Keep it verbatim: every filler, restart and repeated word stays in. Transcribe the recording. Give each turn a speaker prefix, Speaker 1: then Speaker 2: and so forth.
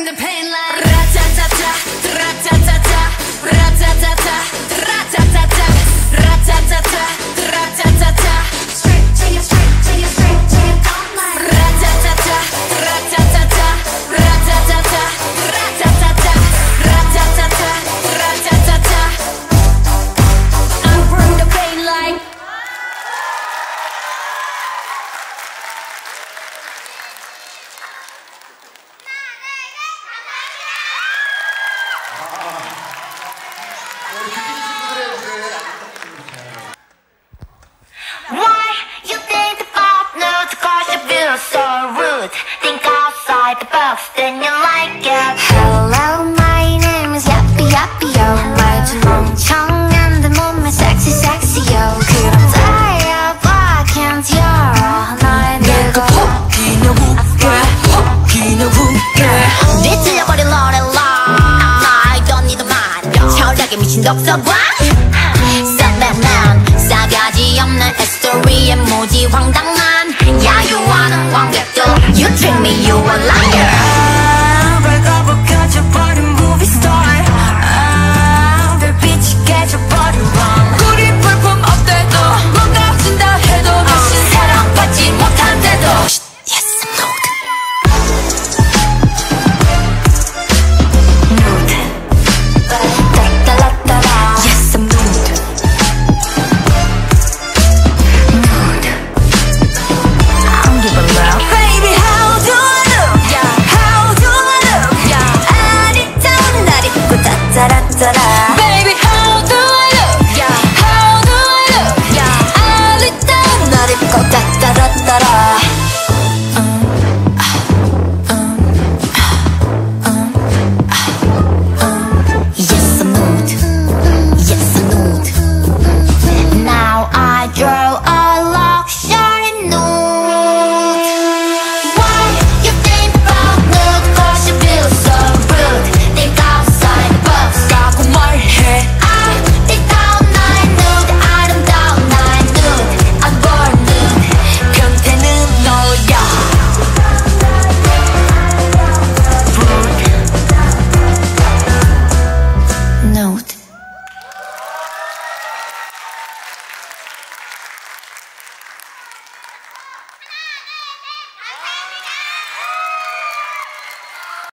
Speaker 1: the pain like Ra-ta-ta-ta, ra-ta-ta-ta, ra-ta-ta-ta, ra-ta-ta-ta, ra-ta-ta-ta, ra-ta-ta-ta. Straight to your straight to your straight to your top line. Ra-ta-ta-ta, ra-ta-ta-ta, ra-ta-ta-ta, ra-ta-ta-ta, ra-ta-ta-ta, ra-ta-ta-ta. I'm from the pain like
Speaker 2: Why you think about nudes? Cause you feel so rude. Think outside the box, then you like it. Hello, my name is Yappy Yappy Yo. 말투 멍청한데 몸에 sexy sexy yo. 그럼 달려봐, can't 열어 너의 내가
Speaker 3: 혹기는 웃게 혹기는 웃게
Speaker 2: 뒤틀려버린 노래라. I don't need a mind. 철학에 미친 독서관. 싸가지 없는 스토리에 무지 황당한 야유하는 관객들. You treat me, you a liar.